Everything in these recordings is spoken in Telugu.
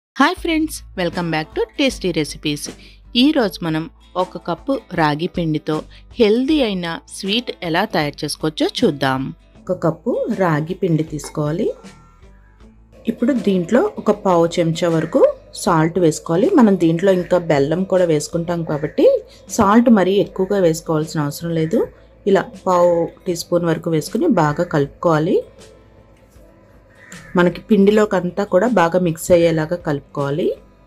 Hi friends, welcome back to tasty recipes. ఈరోజు మనం ఒక కప్పు రాగి పిండితో హెల్దీ అయిన స్వీట్ ఎలా తయారు చేసుకోవచ్చో చూద్దాం. ఒక కప్పు రాగి పిండి తీసుకోవాలి. ఇప్పుడు దీంట్లో ఒక పావు చెంచా వరకు సాల్ట్ వేసుకోవాలి. మనం దీంట్లో ఇంకా బెల్లం కూడా వేసుకుంటాం కాబట్టి సాల్ట్ మరీ ఎక్కువగా వేసుకోవాల్సిన అవసరం లేదు. ఇలా పావు టీ స్పూన్ వరకు వేసుకుని బాగా కలుపుకోవాలి. మనకి పిండిలోకి అంతా కూడా బాగా మిక్స్ అయ్యేలాగా కలుపుకోవాలి.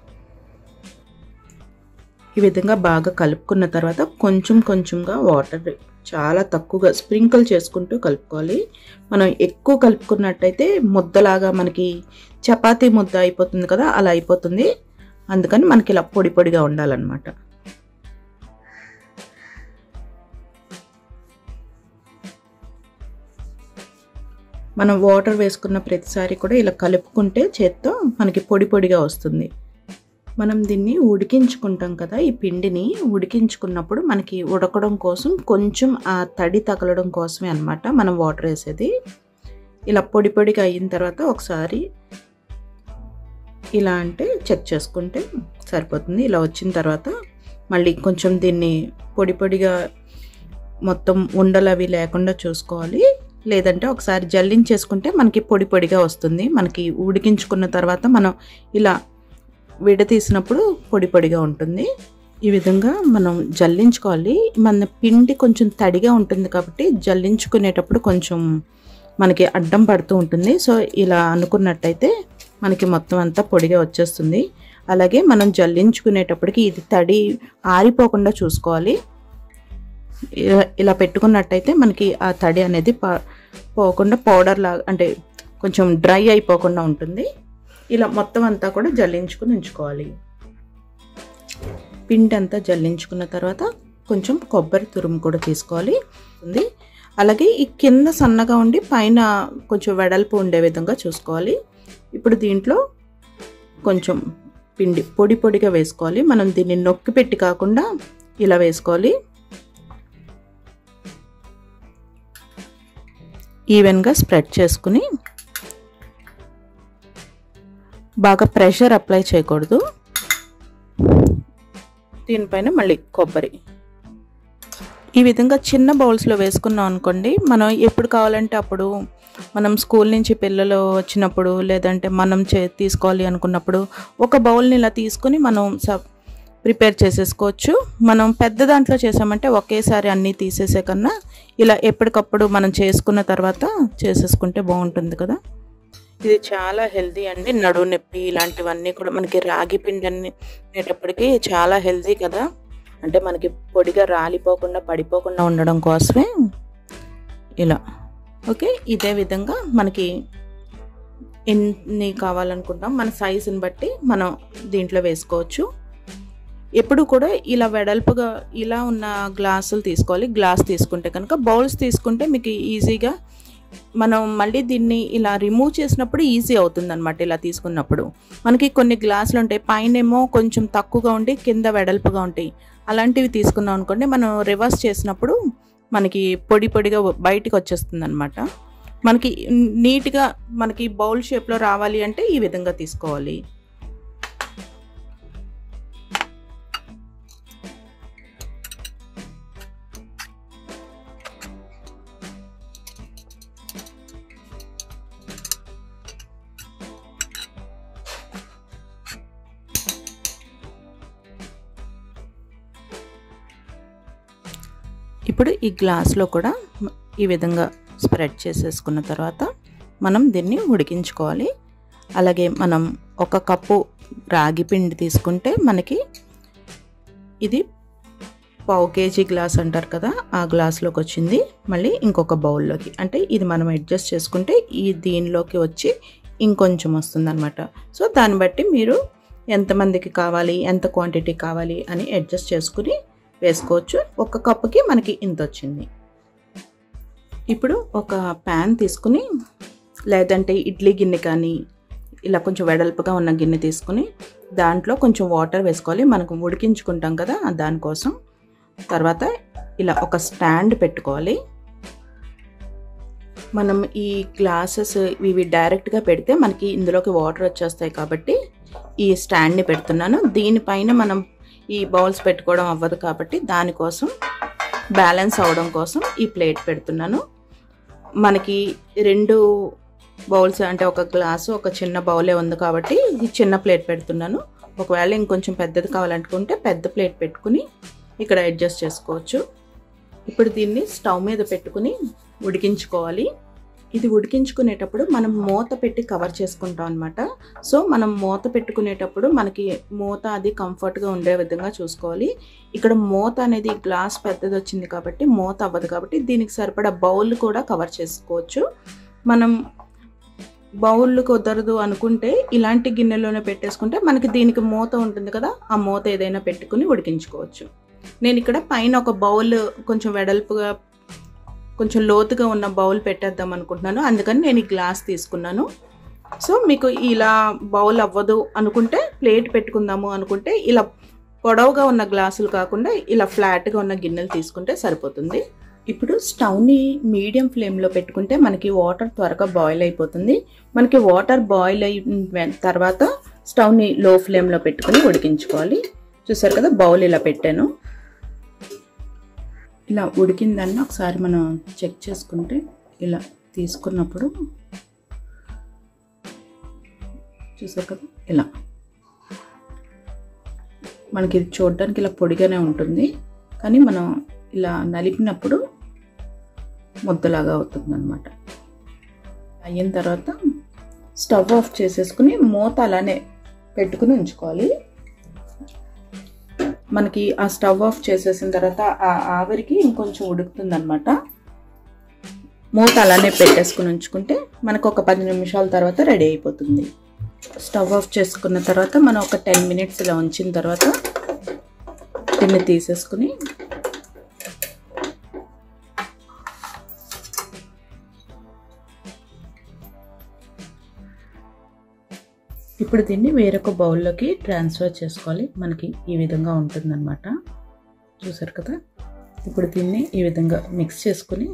ఈ విధంగా బాగా కలుపుకున్న తర్వాత కొంచెం కొంచెంగా వాటర్ చాలా తక్కువగా స్ప్రింకిల్ చేసుకుంటూ కలుపుకోవాలి. మనం ఎక్కువ కలుపుకున్నట్టయితే ముద్దలాగా మనకి చపాతీ ముద్ద అయిపోతుంది కదా, అలా అయిపోతుంది. అందుకని మనకి ఇలా పొడి పొడిగా ఉండాలన్నమాట. మనం వాటర్ వేసుకున్న ప్రతిసారి కూడా ఇలా కలుపుకుంటే చేత్తో మనకి పొడి పొడిగా వస్తుంది. మనం దీన్ని ఉడికించుకుంటాం కదా, ఈ పిండిని ఉడికించుకున్నప్పుడు మనకి ఉడకడం కోసం కొంచెం ఆ తడి తగలడం కోసమే అన్నమాట మనం వాటర్ వేసేది. ఇలా పొడి పొడిగా అయిన తర్వాత ఒకసారి ఇలా అంటే చెక్ చేసుకుంటే సరిపోతుంది. ఇలా వచ్చిన తర్వాత మళ్ళీ కొంచెం దీన్ని పొడి పొడిగా మొత్తం ఉండలు అవి లేకుండా చూసుకోవాలి. లేదంటే ఒకసారి జల్లించేసుకుంటే మనకి పొడి పొడిగా వస్తుంది. మనకి ఉడికించుకున్న తర్వాత మనం ఇలా విడతీసినప్పుడు పొడి పొడిగా ఉంటుంది. ఈ విధంగా మనం జల్లించుకోవాలి. మన పిండి కొంచెం తడిగా ఉంటుంది కాబట్టి జల్లించుకునేటప్పుడు కొంచెం మనకి అడ్డం పడుతూ ఉంటుంది. సో ఇలా అనుకున్నట్టయితే మనకి మొత్తం అంతా పొడిగా వచ్చేస్తుంది. అలాగే మనం జల్లించుకునేటప్పటికి ఇది తడి ఆరిపోకుండా చూసుకోవాలి. ఇలా పెట్టుకున్నట్టయితే మనకి ఆ తడి అనేది పోకుండా పౌడర్ లాగా అంటే కొంచెం డ్రై అయిపోకుండా ఉంటుంది. ఇలా మొత్తం అంతా కూడా జల్లించుకుని ఉంచుకోవాలి. పిండి అంతా జల్లించుకున్న తర్వాత కొంచెం కొబ్బరి తురుము కూడా తీసుకోవాలి. అలాగే ఈ కింద సన్నగా ఉండి పైన కొంచెం వెడల్పు ఉండే విధంగా చూసుకోవాలి. ఇప్పుడు దీంట్లో కొంచెం పిండి పొడి పొడిగా వేసుకోవాలి. మనం దీన్ని నొక్కి పెట్టి కాకుండా ఇలా వేసుకోవాలి. ఈవెన్గా స్ప్రెడ్ చేసుకుని బాగా ప్రెషర్ అప్లై చేయకూడదు. దీనిపైన మళ్ళీ కొబ్బరి ఈ విధంగా చిన్న బౌల్స్లో వేసుకున్నాం అనుకోండి, మనం ఎప్పుడు కావాలంటే అప్పుడు మనం స్కూల్ నుంచి పిల్లలు వచ్చినప్పుడు లేదంటే మనం తీసుకోవాలి అనుకున్నప్పుడు ఒక బౌల్ని ఇలా తీసుకుని మనం ప్రిపేర్ చేసేసుకోవచ్చు. మనం పెద్ద దాంట్లో చేసామంటే ఒకేసారి అన్నీ తీసేసే కన్నా ఇలా ఎప్పటికప్పుడు మనం చేసుకున్న తర్వాత చేసేసుకుంటే బాగుంటుంది కదా. ఇది చాలా హెల్దీ అండి. నడుము నొప్పి ఇలాంటివన్నీ కూడా మనకి రాగి పిండి అనేటప్పటికీ చాలా హెల్దీ కదా. అంటే మనకి పొడిగా రాలిపోకుండా పడిపోకుండా ఉండడం కోసమే ఇలా. ఓకే, ఇదే విధంగా మనకి ఎన్ని కావాలనుకుంటాం మన సైజుని బట్టి మనం దీంట్లో వేసుకోవచ్చు. ఎప్పుడు కూడా ఇలా వెడల్పుగా ఇలా ఉన్న గ్లాసులు తీసుకోవాలి. గ్లాస్ తీసుకుంటే కనుక, బౌల్స్ తీసుకుంటే మీకు ఈజీగా మనం మళ్ళీ దీన్ని ఇలా రిమూవ్ చేసినప్పుడు ఈజీ అవుతుంది అనమాట. ఇలా తీసుకున్నప్పుడు మనకి కొన్ని గ్లాసులు ఉంటాయి, పైన ఏమో కొంచెం తక్కువగా ఉండి కింద వెడల్పుగా ఉంటాయి. అలాంటివి తీసుకున్నాం అనుకోండి, మనం రివర్స్ చేసినప్పుడు మనకి పొడి పొడిగా బయటికి వచ్చేస్తుంది అనమాట. మనకి నీట్గా మనకి బౌల్ షేప్లో రావాలి అంటే ఈ విధంగా తీసుకోవాలి. ఇప్పుడు ఈ గ్లాస్లో కూడా ఈ విధంగా స్ప్రెడ్ చేసేసుకున్న తర్వాత మనం దీన్ని ఉడికించుకోవాలి. అలాగే మనం ఒక కప్పు రాగి పిండి తీసుకుంటే మనకి ఇది పావు కేజీ గ్లాస్ అంటారు కదా, ఆ గ్లాస్లోకి వచ్చింది. మళ్ళీ ఇంకొక బౌల్లోకి అంటే ఇది మనం అడ్జస్ట్ చేసుకుంటే ఈ దీనిలోకి వచ్చి ఇంకొంచెం వస్తుంది అనమాట. సో దాన్ని బట్టి మీరు ఎంతమందికి కావాలి, ఎంత క్వాంటిటీ కావాలి అని అడ్జస్ట్ చేసుకుని వేసుకోవచ్చు. ఒక కప్పుకి మనకి ఇంత వచ్చింది. ఇప్పుడు ఒక ప్యాన్ తీసుకుని లేదంటే ఇడ్లీ గిన్నె కానీ ఇలా కొంచెం వెడల్పుగా ఉన్న గిన్నె తీసుకుని దాంట్లో కొంచెం వాటర్ వేసుకోవాలి. మనకు ఉడికించుకుంటాం కదా దానికోసం. తర్వాత ఇలా ఒక స్టాండ్ పెట్టుకోవాలి. మనం ఈ గ్లాసెస్ ఇవి డైరెక్ట్గా పెడితే మనకి ఇందులోకి వాటర్ వచ్చేస్తాయి కాబట్టి ఈ స్టాండ్ని పెడుతున్నాను. దీనిపైన మనం ఈ బౌల్స్ పెట్టుకోవడం అవ్వదు కాబట్టి దానికోసం బ్యాలెన్స్ అవ్వడం కోసం ఈ ప్లేట్ పెడుతున్నాను. మనకి 2 బౌల్స్ అంటే ఒక గ్లాసు ఒక చిన్న బౌలే ఉంది కాబట్టి ఈ చిన్న ప్లేట్ పెడుతున్నాను. ఒకవేళ ఇంకొంచెం పెద్దది కావాలనుకుంటే పెద్ద ప్లేట్ పెట్టుకుని ఇక్కడ అడ్జస్ట్ చేసుకోవచ్చు. ఇప్పుడు దీన్ని స్టవ్ మీద పెట్టుకుని ఉడికించుకోవాలి. ఇది ఉడికించుకునేటప్పుడు మనం మూత పెట్టి కవర్ చేసుకుంటాం అనమాట. సో మనం మూత పెట్టుకునేటప్పుడు మనకి మూత అది కంఫర్ట్గా ఉండే విధంగా చూసుకోవాలి. ఇక్కడ మూత అనేది గ్లాస్ పెద్దది వచ్చింది కాబట్టి మూత అవ్వదు కాబట్టి దీనికి సరిపడా బౌల్ కూడా కవర్ చేసుకోవచ్చు. మనం బౌల్ కుదరదు అనుకుంటే ఇలాంటి గిన్నెలోనే పెట్టేసుకుంటే మనకి దీనికి మూత ఉంటుంది కదా, ఆ మూత ఏదైనా పెట్టుకుని ఉడికించుకోవచ్చు. నేను ఇక్కడ పైన ఒక బౌల్ కొంచెం వెడల్పుగా కొంచెం లోతుగా ఉన్న బౌల్ పెట్టేద్దాం అనుకుంటున్నాను. అందుకని నేను ఈ గ్లాస్ తీసుకున్నాను. సో మీకు ఇలా బౌల్ అవ్వదు అనుకుంటే ప్లేట్ పెట్టుకుందాము అనుకుంటే ఇలా పొడవుగా ఉన్న గ్లాసులు కాకుండా ఇలా ఫ్లాట్గా ఉన్న గిన్నెలు తీసుకుంటే సరిపోతుంది. ఇప్పుడు స్టవ్ని మీడియం ఫ్లేమ్లో పెట్టుకుంటే మనకి వాటర్ త్వరగా బాయిల్ అయిపోతుంది. మనకి వాటర్ బాయిల్ అయిన తర్వాత స్టవ్ని లో ఫ్లేమ్లో పెట్టుకుని ఉడికించుకోవాలి. చూసారు కదా, బౌల్ ఇలా పెట్టాను. ఇలా ఉడికిందని ఒకసారి మనం చెక్ చేసుకుంటే ఇలా తీసుకున్నప్పుడు చూసారు కదా, ఇలా మనకి ఇది చూడడానికి ఇలా పొడిగానే ఉంటుంది కానీ మనం ఇలా నలిపినప్పుడు ముద్దలాగా అవుతుంది అన్నమాట. అయిన తర్వాత స్టవ్ ఆఫ్ చేసేసుకుని మూత అలానే పెట్టుకుని ఉంచుకోవాలి. మనకి ఆ స్టవ్ ఆఫ్ చేసేసిన తర్వాత ఆ ఆవిరికి ఇంకొంచెం ఉడుకుతుంది అనమాట. మూత అలానే పెట్టేసుకుని ఉంచుకుంటే మనకు ఒక 10 నిమిషాల తర్వాత రెడీ అయిపోతుంది. స్టవ్ ఆఫ్ చేసుకున్న తర్వాత మనం ఒక 10 మినిట్స్ ఇలా ఉంచిన తర్వాత దీన్ని తీసేసుకుని ఇప్పుడు దీన్ని వేరొక బౌల్లోకి ట్రాన్స్ఫర్ చేసుకోవాలి. మనకి ఈ విధంగా ఉంటుందన్నమాట. చూసారు కదా, ఇప్పుడు దీన్ని ఈ విధంగా మిక్స్ చేసుకుని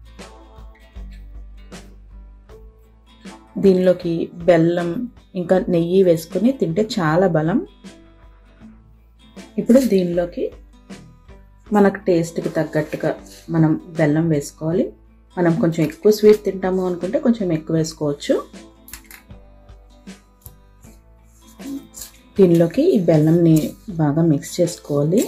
దీనిలోకి బెల్లం ఇంకా నెయ్యి వేసుకుని తింటే చాలా బలం. ఇప్పుడు దీనిలోకి మనకు టేస్ట్కి తగ్గట్టుగా మనం బెల్లం వేసుకోవాలి. మనం కొంచెం ఎక్కువ స్వీట్ తింటాము అనుకుంటే కొంచెం ఎక్కువ వేసుకోవచ్చు. దీనిలోకి ఈ బెల్లంని బాగా మిక్స్ చేసుకోవాలి.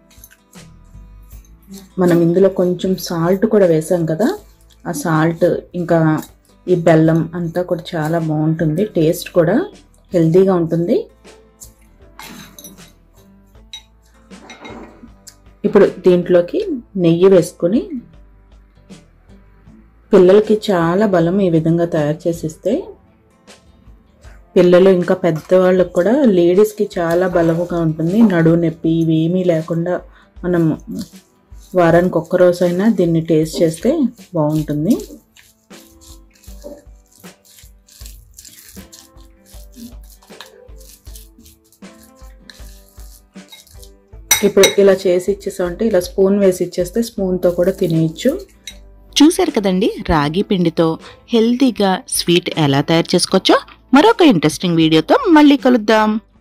మనం ఇందులో కొంచెం సాల్ట్ కూడా వేసాం కదా, ఆ సాల్ట్ ఇంకా ఈ బెల్లం అంతా కూడా చాలా బాగుంటుంది. టేస్ట్ కూడా హెల్తీగా ఉంటుంది. ఇప్పుడు దీంట్లోకి నెయ్యి వేసుకొని పిల్లలకి చాలా బలం ఈ విధంగా తయారు చేసిస్తే. పిల్లలు ఇంకా పెద్దవాళ్ళకు కూడా లేడీస్కి చాలా బలముగా ఉంటుంది. నడుము నొప్పి ఇవేమీ లేకుండా మనం వారానికి ఒక్కరోజైనా దీన్ని టేస్ట్ చేస్తే బాగుంటుంది. ఇప్పుడు ఇలా చేసి ఇచ్చేసామంటే ఇలా స్పూన్ వేసి ఇచ్చేస్తే స్పూన్తో కూడా తినేయచ్చు. చూసారు కదండి, రాగి పిండితో హెల్తీగా స్వీట్ ఎలా తయారు చేసుకోవచ్చో. మరొక ఇంట్రెస్టింగ్ వీడియోతో మళ్ళీ కలుద్దాం.